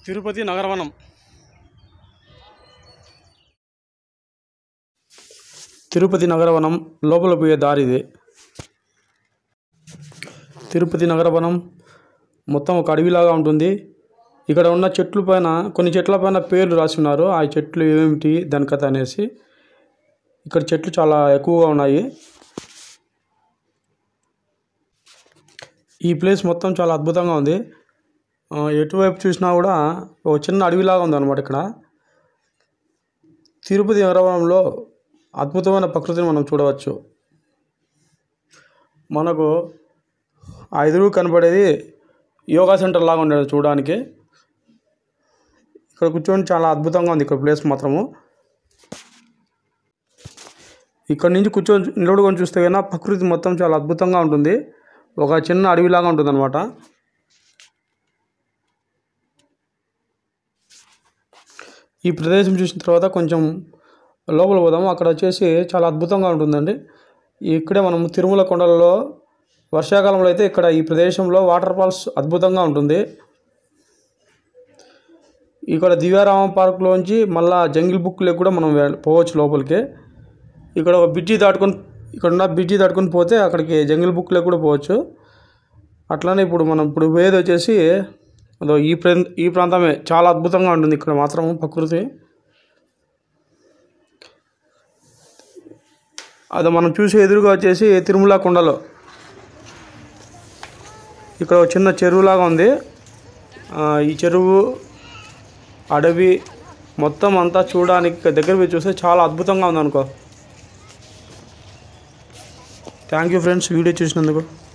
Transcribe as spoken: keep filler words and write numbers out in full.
తిరుపతి నగరవనం. తిరుపతి నగరవనం లోపల పోయే దారి ఇది. తిరుపతి నగరవనం మొత్తం ఒక అడవిలాగా ఉంటుంది. ఇక్కడ ఉన్న చెట్ల పైన కొన్ని చెట్ల పైన పేర్లు రాసి ఉన్నారు. ఆ చెట్లు ఏమిటి దాని కథ అనేసి. ఇక్కడ చెట్లు చాలా ఎక్కువగా ఉన్నాయి. ఈ ప్లేస్ మొత్తం చాలా అద్భుతంగా ఉంది. ఎటువైపు చూసినా కూడా ఒక చిన్న అడవిలాగా ఉందన్నమాట. ఇక్కడ తిరుపతి నగరవనంలో అద్భుతమైన ప్రకృతిని మనం చూడవచ్చు. మనకు ఆ ఎదురు కనపడేది యోగా సెంటర్ లాగా ఉండేది చూడడానికి. ఇక్కడ కూర్చొని చాలా అద్భుతంగా ఉంది ఇక్కడ ప్లేస్ మాత్రము. ఇక్కడ నుంచి కూర్చొని నిలబడుకొని చూస్తే కన్నా ప్రకృతి మొత్తం చాలా అద్భుతంగా ఉంటుంది. ఒక చిన్న అడవిలాగా ఉంటుంది అనమాట. ఈ ప్రదేశం చూసిన తర్వాత కొంచెం లోపల పోదాము. అక్కడ వచ్చేసి చాలా అద్భుతంగా ఉంటుందండి. ఇక్కడే మనం తిరుమల కొండలలో వర్షాకాలంలో అయితే ఇక్కడ ఈ ప్రదేశంలో వాటర్ ఫాల్స్ అద్భుతంగా ఉంటుంది. ఇక్కడ దివ్యారామం పార్క్లోంచి మళ్ళా జంగిల్ బుక్లోకి కూడా మనం పోవచ్చు లోపలికి. ఇక్కడ ఒక బ్రిడ్జి దాటుకొని ఇక్కడ ఉన్న బ్రిడ్జి దాటుకొని పోతే అక్కడికి జంగిల్ బుక్లోకి కూడా పోవచ్చు. అట్లానే ఇప్పుడు మనం ఇప్పుడు పోయేది వచ్చేసి అదో ఈ ప్రా ఈ ప్రాంతమే చాలా అద్భుతంగా ఉంటుంది. ఇక్కడ మాత్రం ప్రకృతి అదో మనం చూసే ఎదురుగా వచ్చేసి తిరుమల కొండలో ఇక్కడ ఒక చిన్న చెరువులాగా ఉంది. ఈ చెరువు అడవి మొత్తం అంతా చూడడానికి దగ్గర పోయి చూస్తే చాలా అద్భుతంగా ఉంది అనుకో. థ్యాంక్ యూ ఫ్రెండ్స్, వీడియో చూసినందుకు.